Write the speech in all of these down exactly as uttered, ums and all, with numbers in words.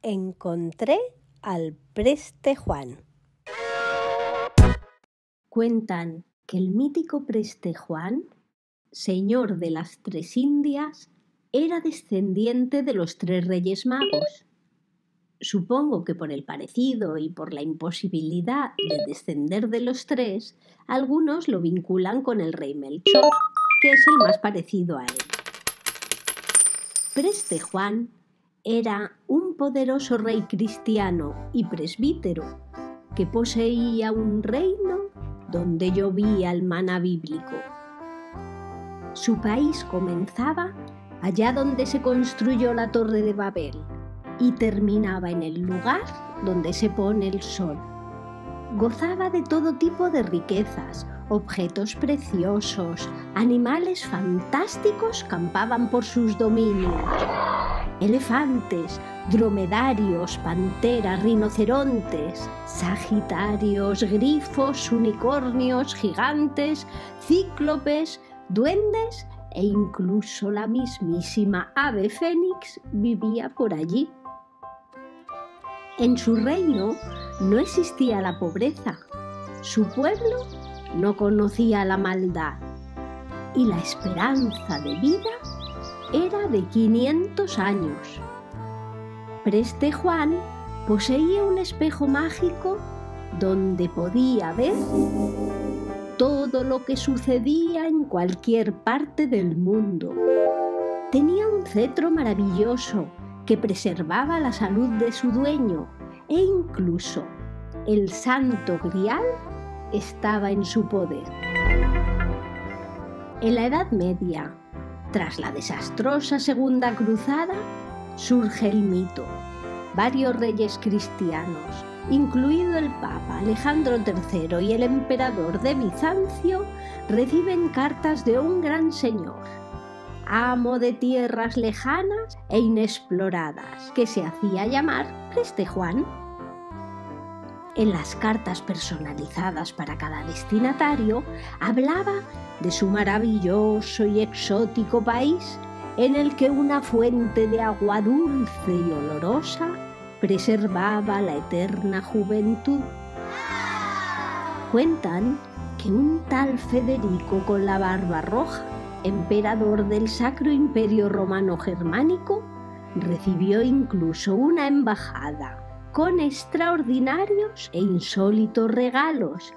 Encontré al preste Juan. Cuentan que el mítico preste Juan, señor de las tres Indias, era descendiente de los tres Reyes Magos. Supongo que por el parecido y por la imposibilidad de descender de los tres, algunos lo vinculan con el rey Melchor, que es el más parecido a él. Preste Juan era un poderoso rey cristiano y presbítero que poseía un reino donde llovía el maná bíblico. Su país comenzaba allá donde se construyó la Torre de Babel y terminaba en el lugar donde se pone el sol. Gozaba de todo tipo de riquezas, objetos preciosos, animales fantásticos campaban por sus dominios. Elefantes, dromedarios, panteras, rinocerontes, sagitarios, grifos, unicornios, gigantes, cíclopes, duendes e incluso la mismísima ave fénix vivía por allí. En su reino no existía la pobreza, su pueblo no conocía la maldad y la esperanza de vida era de quinientos años. Preste Juan poseía un espejo mágico donde podía ver todo lo que sucedía en cualquier parte del mundo. Tenía un cetro maravilloso que preservaba la salud de su dueño e incluso el Santo Grial estaba en su poder. En la Edad Media, tras la desastrosa Segunda Cruzada, surge el mito. Varios reyes cristianos, incluido el Papa Alejandro tercero y el emperador de Bizancio, reciben cartas de un gran señor, amo de tierras lejanas e inexploradas, que se hacía llamar Preste Juan. En las cartas personalizadas para cada destinatario, hablaba de su maravilloso y exótico país, en el que una fuente de agua dulce y olorosa preservaba la eterna juventud. Cuentan que un tal Federico con la barba roja, emperador del Sacro Imperio Romano Germánico, recibió incluso una embajada con extraordinarios e insólitos regalos.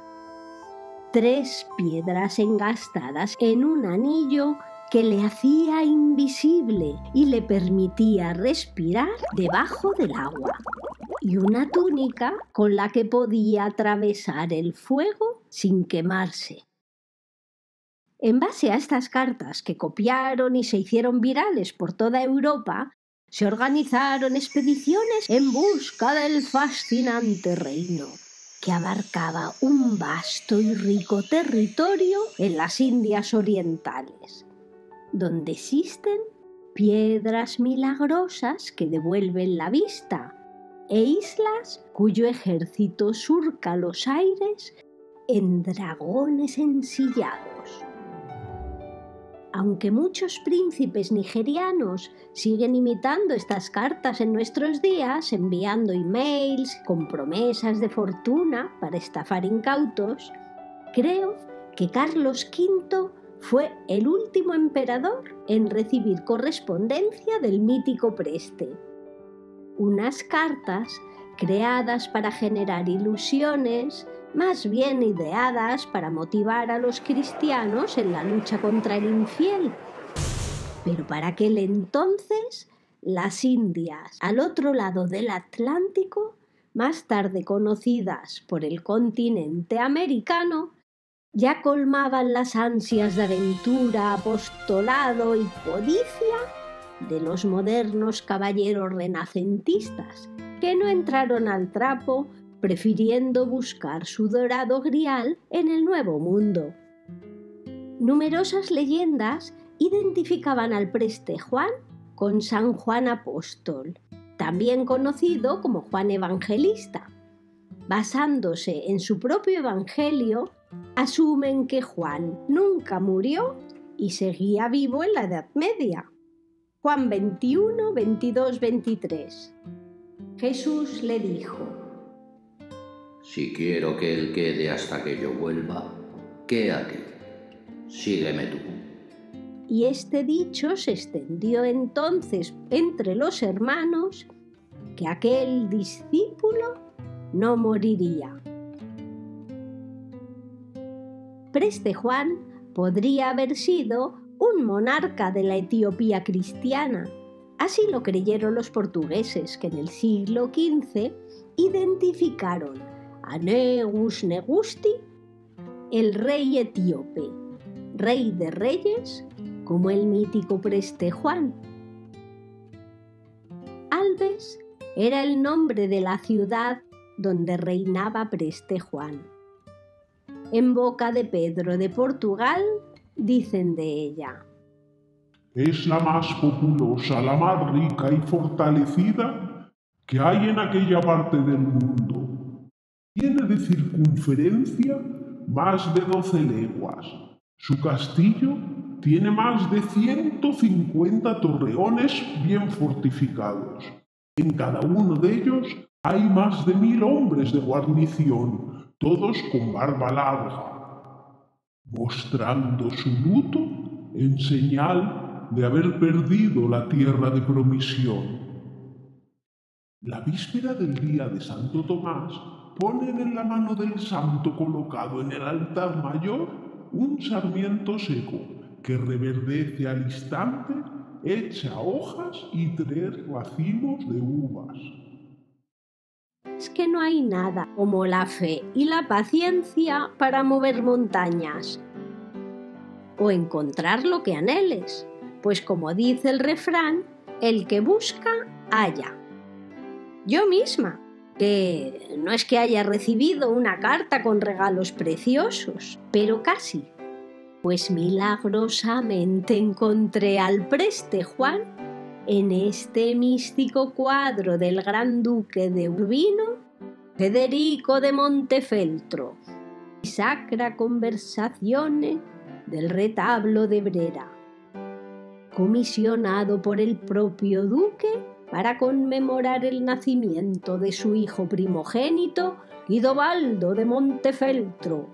Tres piedras engastadas en un anillo que le hacía invisible y le permitía respirar debajo del agua, y una túnica con la que podía atravesar el fuego sin quemarse. En base a estas cartas que copiaron y se hicieron virales por toda Europa, se organizaron expediciones en busca del fascinante reino, que abarcaba un vasto y rico territorio en las Indias orientales, donde existen piedras milagrosas que devuelven la vista e islas cuyo ejército surca los aires en dragones ensillados. Aunque muchos príncipes nigerianos siguen imitando estas cartas en nuestros días, enviando emails con promesas de fortuna para estafar incautos, creo que Carlos quinto fue el último emperador en recibir correspondencia del mítico Preste. Unas cartas creadas para generar ilusiones, más bien ideadas para motivar a los cristianos en la lucha contra el infiel. Pero para aquel entonces, las Indias, al otro lado del Atlántico, más tarde conocidas por el continente americano, ya colmaban las ansias de aventura, apostolado y codicia de los modernos caballeros renacentistas, que no entraron al trapo prefiriendo buscar su dorado grial en el Nuevo Mundo. Numerosas leyendas identificaban al Preste Juan con San Juan Apóstol, también conocido como Juan Evangelista. Basándose en su propio evangelio, asumen que Juan nunca murió y seguía vivo en la Edad Media. Juan veintiuno, veintidós, veintitrés. Jesús le dijo: Si quiero que él quede hasta que yo vuelva, quédate, sígueme tú. Y este dicho se extendió entonces entre los hermanos, que aquel discípulo no moriría. Preste Juan podría haber sido un monarca de la Etiopía cristiana. Así lo creyeron los portugueses, que en el siglo quince identificaron a Negus Negusti, el rey etíope, rey de reyes, como el mítico Preste Juan. Albes era el nombre de la ciudad donde reinaba Preste Juan. En boca de Pedro de Portugal dicen de ella: es la más populosa, la más rica y fortalecida que hay en aquella parte del mundo. Tiene de circunferencia más de doce leguas. Su castillo tiene más de ciento cincuenta torreones bien fortificados. En cada uno de ellos hay más de mil hombres de guarnición, todos con barba larga, mostrando su luto en señal de haber perdido la tierra de promisión. La víspera del día de Santo Tomás ponen en la mano del santo colocado en el altar mayor un sarmiento seco que reverdece al instante, echa hojas y tres racimos de uvas. Es que no hay nada como la fe y la paciencia para mover montañas o encontrar lo que anheles, pues como dice el refrán, el que busca, halla. Yo misma, que no es que haya recibido una carta con regalos preciosos, pero casi, pues milagrosamente encontré al Preste Juan en este místico cuadro del gran duque de Urbino, Federico de Montefeltro, y Sacra Conversazione del retablo de Brera, comisionado por el propio duque para conmemorar el nacimiento de su hijo primogénito, Guidobaldo de Montefeltro.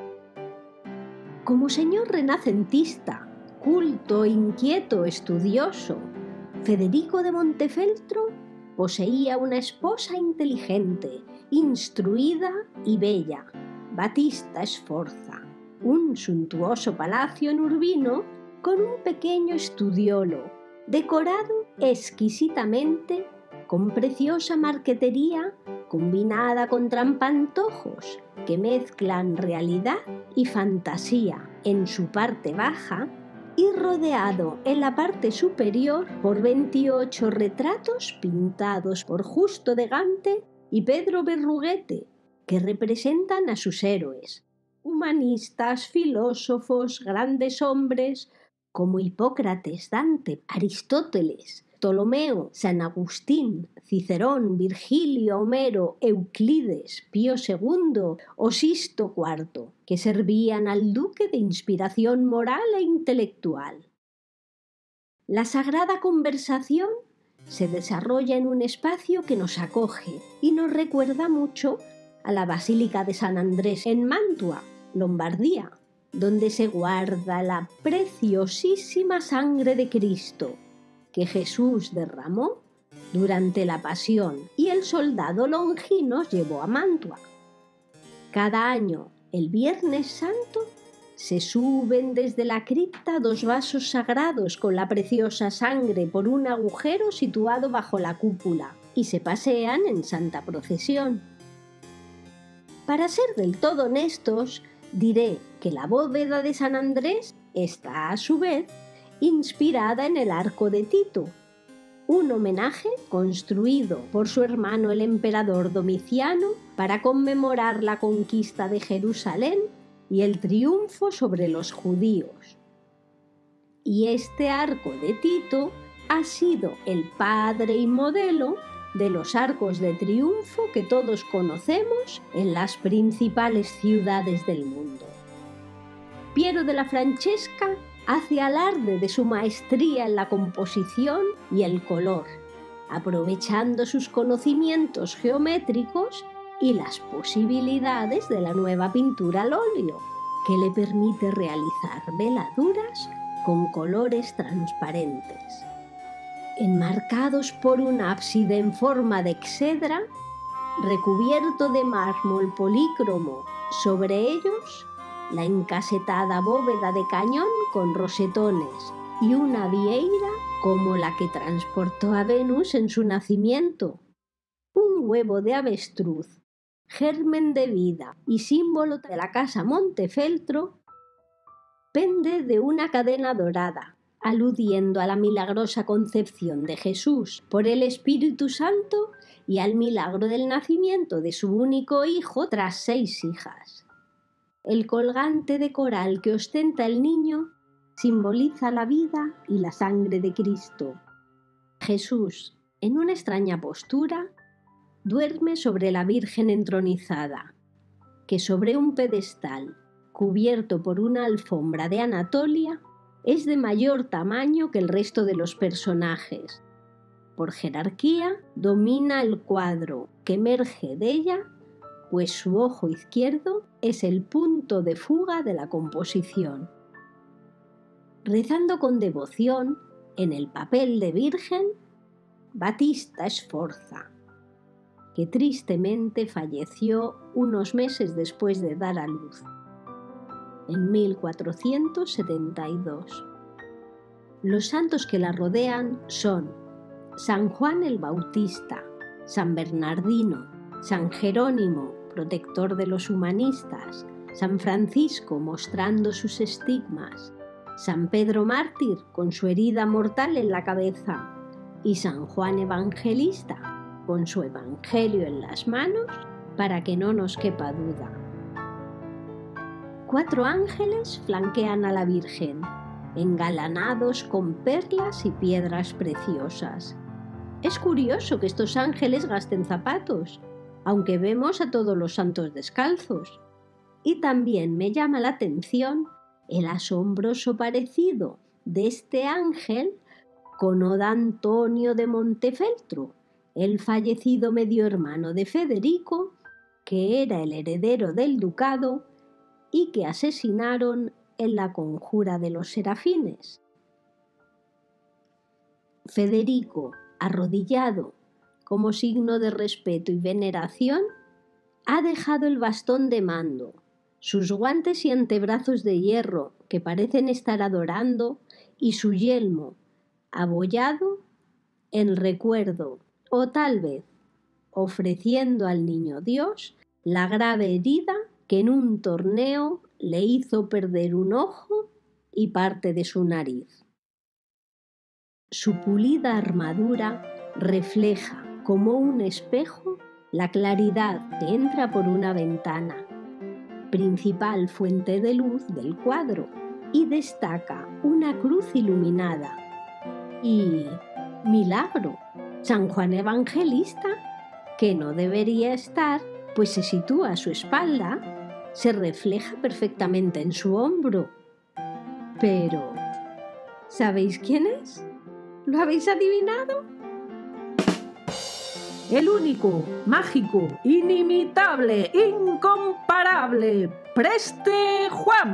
Como señor renacentista, culto, inquieto, estudioso, Federico de Montefeltro poseía una esposa inteligente, instruida y bella, Batista Sforza, un suntuoso palacio en Urbino con un pequeño estudiolo, decorado exquisitamente con preciosa marquetería combinada con trampantojos que mezclan realidad y fantasía en su parte baja y rodeado en la parte superior por veintiocho retratos pintados por Justo de Gante y Pedro Berruguete, que representan a sus héroes, humanistas, filósofos, grandes hombres como Hipócrates, Dante, Aristóteles, Ptolomeo, San Agustín, Cicerón, Virgilio, Homero, Euclides, Pío segundo o Sisto cuarto, que servían al duque de inspiración moral e intelectual. La sagrada conversación se desarrolla en un espacio que nos acoge y nos recuerda mucho a la Basílica de San Andrés en Mantua, Lombardía, donde se guarda la preciosísima sangre de Cristo que Jesús derramó durante la pasión y el soldado Longinos llevó a Mantua. Cada año, el Viernes Santo, se suben desde la cripta dos vasos sagrados con la preciosa sangre por un agujero situado bajo la cúpula y se pasean en santa procesión. Para ser del todo honestos, diré que la bóveda de San Andrés está, a su vez, inspirada en el Arco de Tito, un homenaje construido por su hermano el emperador Domiciano para conmemorar la conquista de Jerusalén y el triunfo sobre los judíos. Y este Arco de Tito ha sido el padre y modelo de los arcos de triunfo que todos conocemos en las principales ciudades del mundo. Piero de la Francesca hace alarde de su maestría en la composición y el color, aprovechando sus conocimientos geométricos y las posibilidades de la nueva pintura al óleo, que le permite realizar veladuras con colores transparentes. Enmarcados por un ábside en forma de exedra, recubierto de mármol polícromo, sobre ellos la encasetada bóveda de cañón con rosetones y una vieira como la que transportó a Venus en su nacimiento. Un huevo de avestruz, germen de vida y símbolo de la casa Montefeltro, pende de una cadena dorada, aludiendo a la milagrosa concepción de Jesús por el Espíritu Santo y al milagro del nacimiento de su único hijo tras seis hijas. El colgante de coral que ostenta el niño simboliza la vida y la sangre de Cristo. Jesús, en una extraña postura, duerme sobre la Virgen entronizada, que sobre un pedestal, cubierto por una alfombra de Anatolia, es de mayor tamaño que el resto de los personajes. Por jerarquía, domina el cuadro que emerge de ella, pues su ojo izquierdo es el punto de fuga de la composición. Rezando con devoción, en el papel de Virgen, Battista Sforza, que tristemente falleció unos meses después de dar a luz, en mil cuatrocientos setenta y dos. Los santos que la rodean son San Juan el Bautista, San Bernardino, San Jerónimo, protector de los humanistas, San Francisco mostrando sus estigmas, San Pedro Mártir con su herida mortal en la cabeza y San Juan Evangelista con su evangelio en las manos para que no nos quepa duda. Cuatro ángeles flanquean a la Virgen, engalanados con perlas y piedras preciosas. Es curioso que estos ángeles gasten zapatos, aunque vemos a todos los santos descalzos. Y también me llama la atención el asombroso parecido de este ángel con Oda Antonio de Montefeltro, el fallecido medio hermano de Federico, que era el heredero del ducado y que asesinaron en la conjura de los serafines. Federico, arrodillado como signo de respeto y veneración, ha dejado el bastón de mando, sus guantes y antebrazos de hierro que parecen estar adorando y su yelmo abollado en recuerdo o tal vez ofreciendo al niño Dios la grave herida que en un torneo le hizo perder un ojo y parte de su nariz. Su pulida armadura refleja como un espejo la claridad que entra por una ventana, principal fuente de luz del cuadro, y destaca una cruz iluminada. Y, milagro, San Juan Evangelista, que no debería estar, pues se sitúa a su espalda, se refleja perfectamente en su hombro. Pero, ¿sabéis quién es? ¿Lo habéis adivinado? El único, mágico, inimitable, incomparable, Preste Juan.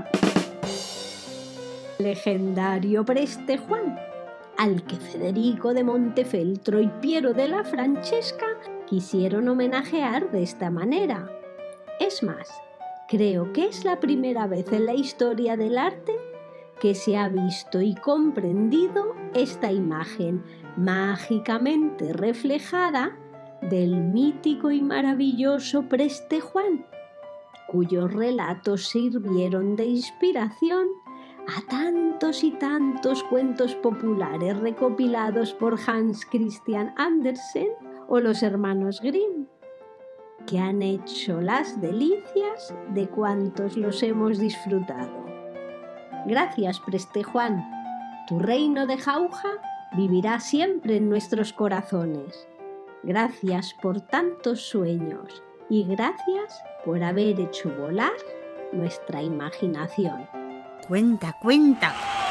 Legendario Preste Juan, al que Federico de Montefeltro y Piero de la Francesca quisieron homenajear de esta manera. Es más, creo que es la primera vez en la historia del arte que se ha visto y comprendido esta imagen mágicamente reflejada del mítico y maravilloso Preste Juan, cuyos relatos sirvieron de inspiración a tantos y tantos cuentos populares recopilados por Hans Christian Andersen o los hermanos Grimm, que han hecho las delicias de cuantos los hemos disfrutado. Gracias, Preste Juan. Tu reino de jauja vivirá siempre en nuestros corazones. Gracias por tantos sueños y gracias por haber hecho volar nuestra imaginación. Cuenta, cuenta.